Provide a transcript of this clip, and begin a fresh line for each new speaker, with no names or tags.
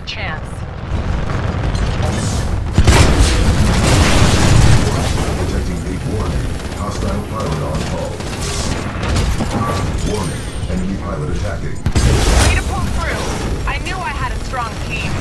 chance.
Detecting a warning. Hostile pilot on call. Warning. Enemy pilot attacking.
Way to pull through. I knew I had a strong team.